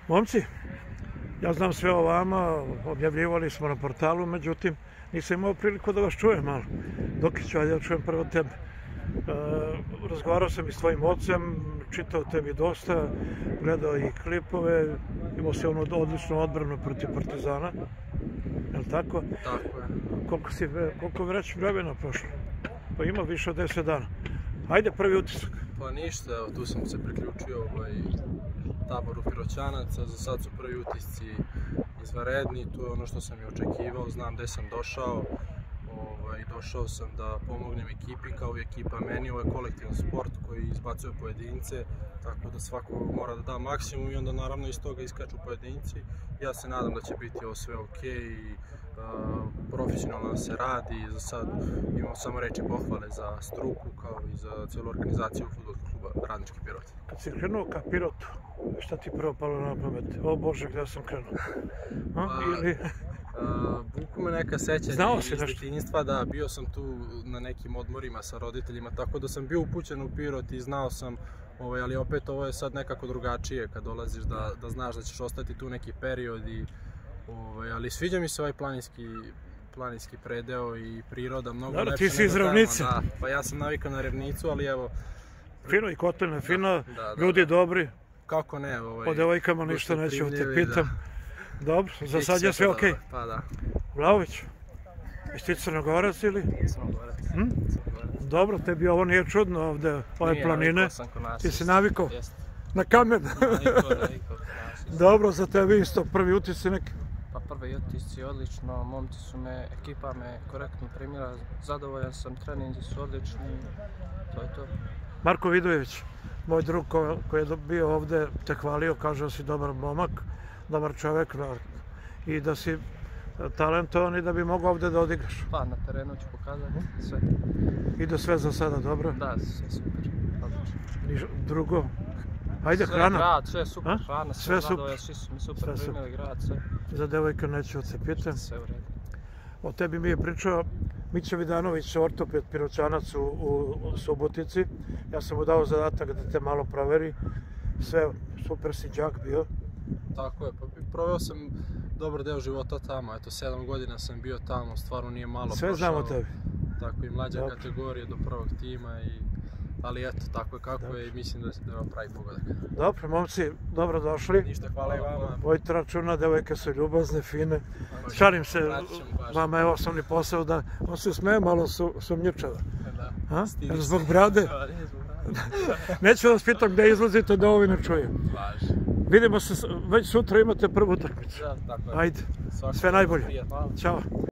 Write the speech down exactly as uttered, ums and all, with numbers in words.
Momci, ja znam sve o vama, objavljivali smo na portalu, međutim nisam imao priliku da vas čujem malo. Dokiću, ajde ja čujem prvo tebe. E, razgovarao sam i s tvojim ocem, čitao tebi dosta, gledao i klipove, imao si onu odličnu odbranu protiv Partizana, je li tako? Tako je. Koliko si, koliko već vremena prošlo? Pa ima više od deset dana. Ajde, prvi utisak. Pa ništa, evo tu sam se priključio ovaj taboru Piroćanaca, za sad su prvi utisci izvanredni, to je ono što sam i očekivao, znam gde sam došao. Ovaj, došao sam da pomognem ekipi, kao i ekipa meni, ovo je kolektivan sport koji izbacuje pojedince, tako da svako mora da da maksimum i onda naravno iz toga iskaču pojedinci. Ja se nadam da će biti ovo sve ok i uh, profesionalno se radi, za sad imam samo reči pohvale za struku kao i za cijelu organizaciju fudbalskog kluba Radnički Pirot. Kad si krenuo ka Pirotu, šta ti prvo palo na pamet? O Bože, gdje sam krenuo? A, ili... Vuku me neka sećanja iz detinjstva, da, bio sam tu na nekim odmorima sa roditeljima, tako da sam bio upućen u Pirot i znao sam, ovaj, ali opet ovo je sad nekako drugačije kad dolaziš da, da znaš da ćeš ostati tu neki period, i, ovaj, ali sviđa mi se ovaj planinski, planinski predeo i priroda, mnogo da, lepše. Ti si iz Ravnice. Da, pa ja sam navikao na Ravnicu, ali evo... Fino i Koteljne, fino, da, da, da, ljudi da. dobri. Kako ne, ovaj... O devojkama ništa neću te pitam. Da. Dobro, za sad je sve ok. Pa da. Vlahović, jesi ti Crnogorac ili? Crnogorac. Hm? Dobro, tebi ovo nije čudno ovde, ove nije, planine. Ti si navikao na kamen. Navikao, navikao. Dobro, za tebi isto, prvi utisci neki? Pa prvi utisci odlično, momci su me, ekipa me korektno primila, zadovoljan sam, treninzi su odlični, to je to. Marko Vidojević, moj drug ko, koji je bio ovde, te hvalio, kaže da si dobar momak, dobar čovjek i da si talentovan i da bi mogao ovdje da odigraš. Pa, na terenu ću pokazati sve. Ide sve za sada dobro? Da, sve super, odlično. Drugo? Ajde, sve hrana? Grad, sve super, A? hrana, sve, sve zadovolja, svi su mi super sve primili super. Grad, sve. Za devojka neću od se pitam. Sve u redu. O tebi mi je pričao Mića Vidanović, ortoped Piroćanac u, u, u Subotici. Ja sam mu dao zadatak da te malo proveri. Sve super si đak bio. Tako je, pa proveo sam dobar deo života tamo, eto sedam godina sam bio tamo, stvarno nije malo sve prošao. Sve znamo tebi. Tako i mlađa Dobre. kategorije do prvog tima, i, ali eto, tako je kako Dobre. je i mislim da se da pravi pogodak. Dobro, momci, dobro došli. Ništa, hvala i vama. Vojte računa, devojke su ljubazne, fine. Šalim se, vama je osnovni posao da, on se smeje malo su, sumnjičava. Da, zbog brade? Neću vas pitam gdje izlazite da ovi ne čuje. Važi. Vidimo se, već sutra imate prvu utakmicu. Da, tako je. Ajde, sve najbolje. Ćao.